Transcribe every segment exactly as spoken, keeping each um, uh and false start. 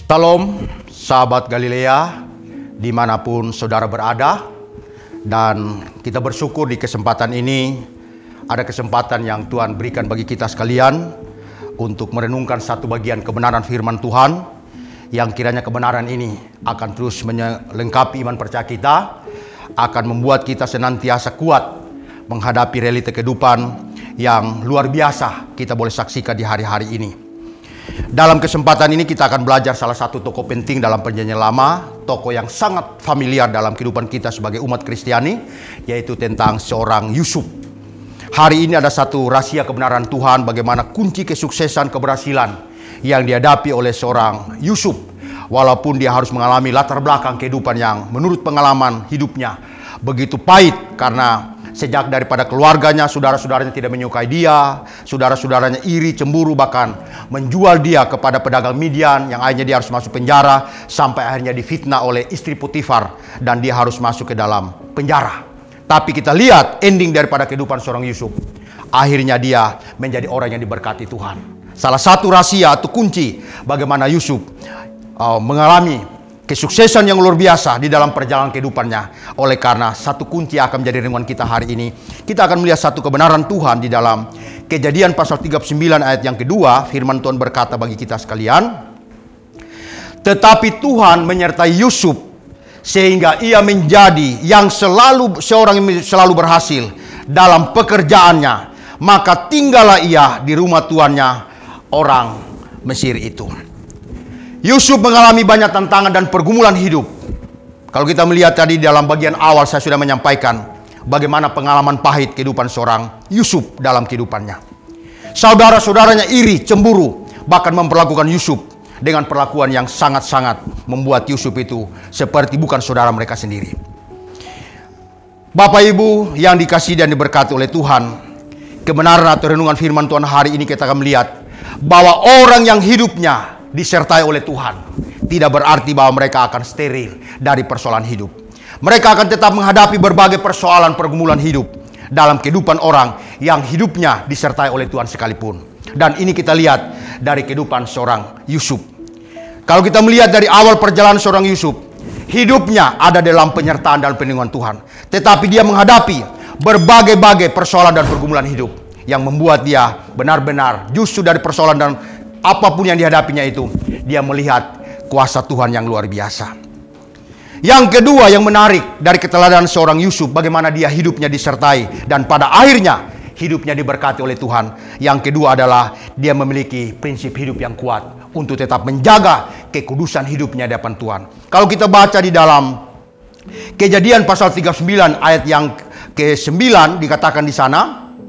Salam sahabat Galilea dimanapun saudara berada, dan kita bersyukur di kesempatan ini ada kesempatan yang Tuhan berikan bagi kita sekalian untuk merenungkan satu bagian kebenaran firman Tuhan, yang kiranya kebenaran ini akan terus melengkapi iman percaya kita, akan membuat kita senantiasa kuat menghadapi realita kehidupan yang luar biasa kita boleh saksikan di hari-hari ini. Dalam kesempatan ini kita akan belajar salah satu tokoh penting dalam Perjanjian Lama, tokoh yang sangat familiar dalam kehidupan kita sebagai umat Kristiani, yaitu tentang seorang Yusuf. Hari ini ada satu rahasia kebenaran Tuhan, bagaimana kunci kesuksesan keberhasilan yang dihadapi oleh seorang Yusuf, walaupun dia harus mengalami latar belakang kehidupan yang menurut pengalaman hidupnya begitu pahit, karena sejak daripada keluarganya, saudara-saudaranya tidak menyukai dia, saudara-saudaranya iri, cemburu, bahkan menjual dia kepada pedagang Midian yang akhirnya dia harus masuk penjara, sampai akhirnya difitnah oleh istri Potifar dan dia harus masuk ke dalam penjara. Tapi kita lihat ending daripada kehidupan seorang Yusuf. Akhirnya dia menjadi orang yang diberkati Tuhan. Salah satu rahasia atau kunci bagaimana Yusuf uh, mengalami kesuksesan yang luar biasa di dalam perjalanan kehidupannya. Oleh karena satu kunci akan menjadi renungan kita hari ini. Kita akan melihat satu kebenaran Tuhan di dalam Kejadian pasal tiga puluh sembilan ayat yang kedua. Firman Tuhan berkata bagi kita sekalian, tetapi Tuhan menyertai Yusuf sehingga ia menjadi yang selalu seorang yang selalu berhasil dalam pekerjaannya. Maka tinggallah ia di rumah tuannya, orang Mesir itu. Yusuf mengalami banyak tantangan dan pergumulan hidup. Kalau kita melihat tadi dalam bagian awal saya sudah menyampaikan bagaimana pengalaman pahit kehidupan seorang Yusuf dalam kehidupannya. Saudara-saudaranya iri, cemburu, bahkan memperlakukan Yusuf dengan perlakuan yang sangat-sangat membuat Yusuf itu seperti bukan saudara mereka sendiri. Bapak Ibu yang dikasihi dan diberkati oleh Tuhan, kebenaran atau renungan firman Tuhan hari ini kita akan melihat bahwa orang yang hidupnya disertai oleh Tuhan tidak berarti bahwa mereka akan steril dari persoalan hidup. Mereka akan tetap menghadapi berbagai persoalan pergumulan hidup dalam kehidupan orang yang hidupnya disertai oleh Tuhan sekalipun. Dan ini kita lihat dari kehidupan seorang Yusuf. Kalau kita melihat dari awal perjalanan seorang Yusuf, hidupnya ada dalam penyertaan dan perlindungan Tuhan, tetapi dia menghadapi berbagai-bagai persoalan dan pergumulan hidup yang membuat dia benar-benar justru dari persoalan dan apapun yang dihadapinya itu, dia melihat kuasa Tuhan yang luar biasa. Yang kedua yang menarik dari keteladanan seorang Yusuf, bagaimana dia hidupnya disertai dan pada akhirnya hidupnya diberkati oleh Tuhan. Yang kedua adalah dia memiliki prinsip hidup yang kuat untuk tetap menjaga kekudusan hidupnya di hadapan Tuhan. Kalau kita baca di dalam Kejadian pasal tiga puluh sembilan ayat yang ke sembilan dikatakan di sana,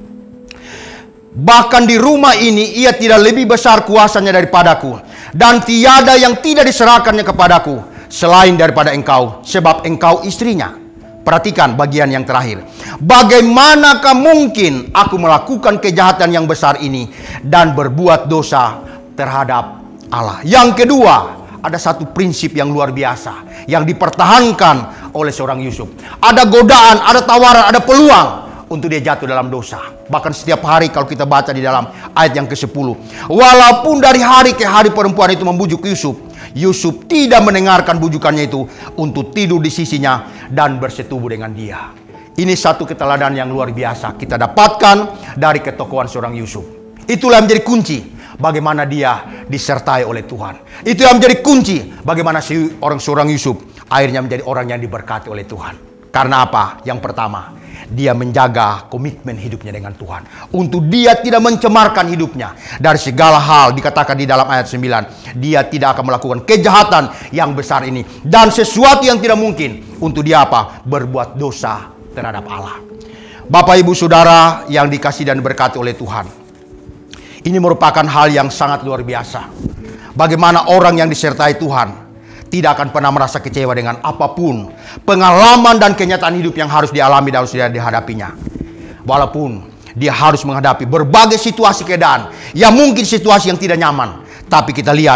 bahkan di rumah ini ia tidak lebih besar kuasanya daripadaku, dan tiada yang tidak diserahkannya kepadaku selain daripada engkau, sebab engkau istrinya. Perhatikan bagian yang terakhir. Bagaimanakah mungkin aku melakukan kejahatan yang besar ini dan berbuat dosa terhadap Allah? Yang kedua, ada satu prinsip yang luar biasa yang dipertahankan oleh seorang Yusuf. Ada godaan, ada tawaran, ada peluang untuk dia jatuh dalam dosa. Bahkan setiap hari kalau kita baca di dalam ayat yang ke sepuluh. Walaupun dari hari ke hari perempuan itu membujuk Yusuf, Yusuf tidak mendengarkan bujukannya itu untuk tidur di sisinya dan bersetubuh dengan dia. Ini satu keteladanan yang luar biasa kita dapatkan dari ketokohan seorang Yusuf. Itulah yang menjadi kunci bagaimana dia disertai oleh Tuhan. Itu yang menjadi kunci bagaimana si orang seorang Yusuf akhirnya menjadi orang yang diberkati oleh Tuhan. Karena apa? Yang pertama, dia menjaga komitmen hidupnya dengan Tuhan. Untuk dia tidak mencemarkan hidupnya dari segala hal. Dikatakan di dalam ayat sembilan, dia tidak akan melakukan kejahatan yang besar ini. Dan sesuatu yang tidak mungkin untuk dia apa? Berbuat dosa terhadap Allah. Bapak Ibu Saudara yang dikasihi dan diberkati oleh Tuhan, ini merupakan hal yang sangat luar biasa. Bagaimana orang yang disertai Tuhan tidak akan pernah merasa kecewa dengan apapun pengalaman dan kenyataan hidup yang harus dialami dan harus dihadapinya. Walaupun dia harus menghadapi berbagai situasi keadaan yang mungkin situasi yang tidak nyaman, tapi kita lihat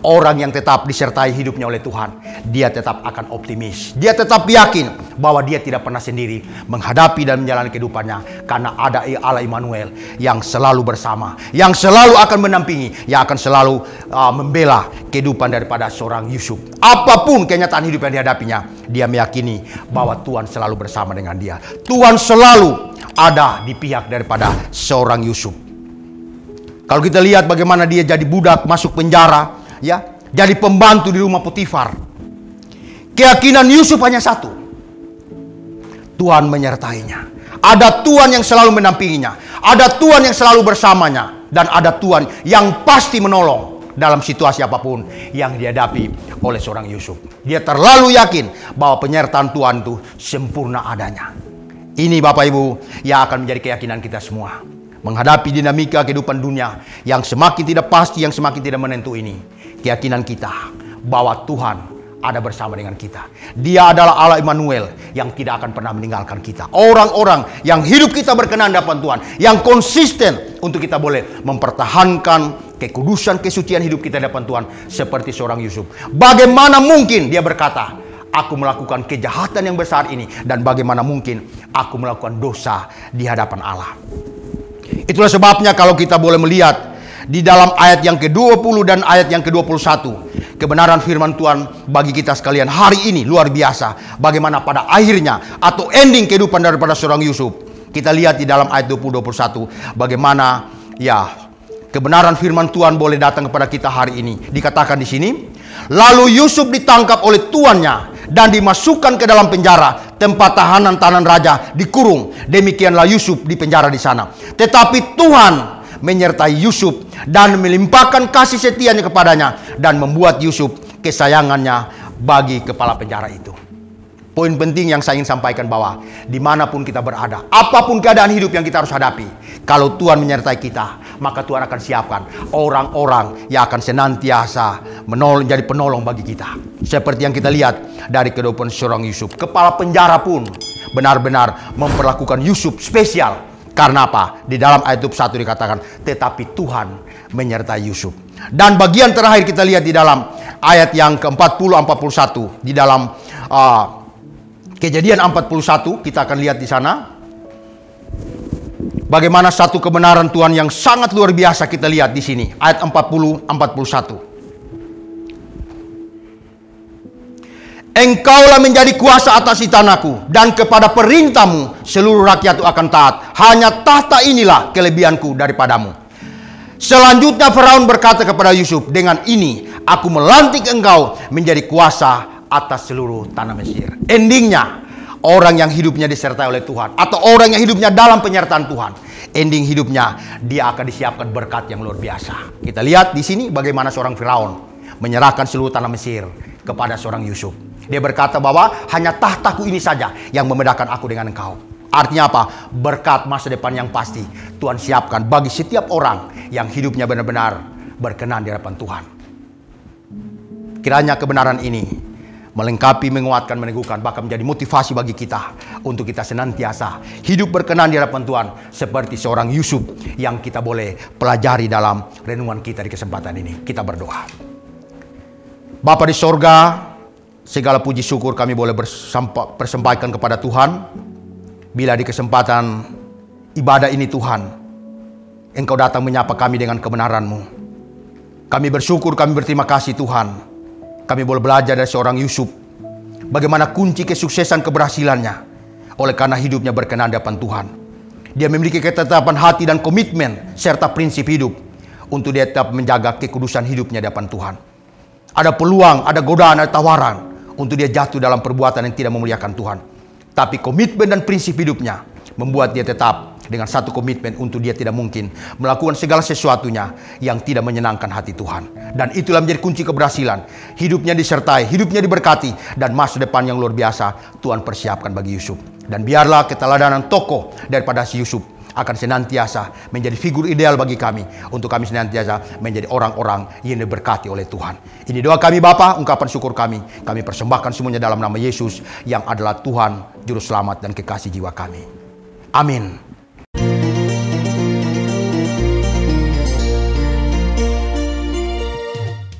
Orang yang tetap disertai hidupnya oleh Tuhan, dia tetap akan optimis. Dia tetap yakin bahwa dia tidak pernah sendiri menghadapi dan menjalani kehidupannya, karena ada Allah Immanuel yang selalu bersama, yang selalu akan mendampingi, yang akan selalu uh, membela kehidupan daripada seorang Yusuf. Apapun kenyataan hidup yang dihadapinya, dia meyakini bahwa Tuhan selalu bersama dengan dia. Tuhan selalu ada di pihak daripada seorang Yusuf. Kalau kita lihat bagaimana dia jadi budak, masuk penjara, ya, jadi pembantu di rumah Potifar. Keyakinan Yusuf hanya satu: Tuhan menyertainya. Ada Tuhan yang selalu mendampinginya, ada Tuhan yang selalu bersamanya, dan ada Tuhan yang pasti menolong dalam situasi apapun yang dihadapi oleh seorang Yusuf. Dia terlalu yakin bahwa penyertaan Tuhan itu sempurna adanya. Ini Bapak Ibu yang akan menjadi keyakinan kita semua menghadapi dinamika kehidupan dunia yang semakin tidak pasti, yang semakin tidak menentu ini. Keyakinan kita bahwa Tuhan ada bersama dengan kita. Dia adalah Allah Immanuel yang tidak akan pernah meninggalkan kita. Orang-orang yang hidup kita berkenan di hadapan Tuhan, yang konsisten untuk kita boleh mempertahankan kekudusan, kesucian hidup kita di hadapan Tuhan, seperti seorang Yusuf. Bagaimana mungkin dia berkata, aku melakukan kejahatan yang besar ini, dan bagaimana mungkin aku melakukan dosa di hadapan Allah. Itulah sebabnya kalau kita boleh melihat di dalam ayat yang ke dua puluh dan ayat yang ke dua puluh satu, kebenaran firman Tuhan bagi kita sekalian hari ini luar biasa. Bagaimana pada akhirnya atau ending kehidupan daripada seorang Yusuf. Kita lihat di dalam ayat dua puluh dua puluh satu bagaimana ya kebenaran firman Tuhan boleh datang kepada kita hari ini. Dikatakan di sini, lalu Yusuf ditangkap oleh tuannya dan dimasukkan ke dalam penjara, tempat tahanan tahanan raja, dikurung. Demikianlah Yusuf di penjara di sana. Tetapi Tuhan menyertai Yusuf dan melimpahkan kasih setianya kepadanya, dan membuat Yusuf kesayangannya bagi kepala penjara itu. Poin penting yang saya ingin sampaikan bahwa dimanapun kita berada, apapun keadaan hidup yang kita harus hadapi, kalau Tuhan menyertai kita, maka Tuhan akan siapkan orang-orang yang akan senantiasa menolong, jadi penolong bagi kita. Seperti yang kita lihat dari kehidupan seorang Yusuf. Kepala penjara pun benar-benar memperlakukan Yusuf spesial. Karena apa? Di dalam ayat dua puluh satu dikatakan, tetapi Tuhan menyertai Yusuf. Dan bagian terakhir kita lihat di dalam ayat yang ke empat puluh sampai empat puluh satu, di dalam uh, Kejadian empat puluh satu, kita akan lihat di sana bagaimana satu kebenaran Tuhan yang sangat luar biasa kita lihat di sini. Ayat empat puluh sampai empat puluh satu. Engkaulah menjadi kuasa atas tanahku, dan kepada perintahmu seluruh rakyat itu akan taat. Hanya tahta inilah kelebihanku daripadamu. Selanjutnya Firaun berkata kepada Yusuf, dengan ini aku melantik engkau menjadi kuasa atas seluruh tanah Mesir. Endingnya, orang yang hidupnya disertai oleh Tuhan, atau orang yang hidupnya dalam penyertaan Tuhan, ending hidupnya dia akan disiapkan berkat yang luar biasa. Kita lihat di sini bagaimana seorang Firaun menyerahkan seluruh tanah Mesir kepada seorang Yusuf. Dia berkata bahwa hanya tahtaku ini saja yang membedakan aku dengan engkau. Artinya apa? Berkat masa depan yang pasti Tuhan siapkan bagi setiap orang yang hidupnya benar-benar berkenan di hadapan Tuhan. Kiranya kebenaran ini melengkapi, menguatkan, meneguhkan, bahkan menjadi motivasi bagi kita untuk kita senantiasa hidup berkenan di hadapan Tuhan seperti seorang Yusuf yang kita boleh pelajari dalam renungan kita di kesempatan ini. Kita berdoa. Bapa di sorga, segala puji syukur kami boleh persembahkan kepada Tuhan. Bila di kesempatan ibadah ini Tuhan, Engkau datang menyapa kami dengan kebenaran-Mu. Kami bersyukur, kami berterima kasih Tuhan. Kami boleh belajar dari seorang Yusuf, bagaimana kunci kesuksesan keberhasilannya oleh karena hidupnya berkenan di hadapan Tuhan. Dia memiliki ketetapan hati dan komitmen serta prinsip hidup untuk dia tetap menjaga kekudusan hidupnya di hadapan Tuhan. Ada peluang, ada godaan, ada tawaran untuk dia jatuh dalam perbuatan yang tidak memuliakan Tuhan. Tapi komitmen dan prinsip hidupnya membuat dia tetap dengan satu komitmen untuk dia tidak mungkin melakukan segala sesuatunya yang tidak menyenangkan hati Tuhan. Dan itulah menjadi kunci keberhasilan. Hidupnya disertai, hidupnya diberkati, dan masa depan yang luar biasa Tuhan persiapkan bagi Yusuf. Dan biarlah keteladanan tokoh daripada si Yusuf akan senantiasa menjadi figur ideal bagi kami, untuk kami senantiasa menjadi orang-orang yang diberkati oleh Tuhan. Ini doa kami Bapa, ungkapan syukur kami. Kami persembahkan semuanya dalam nama Yesus yang adalah Tuhan, Juru Selamat dan kekasih jiwa kami. Amin.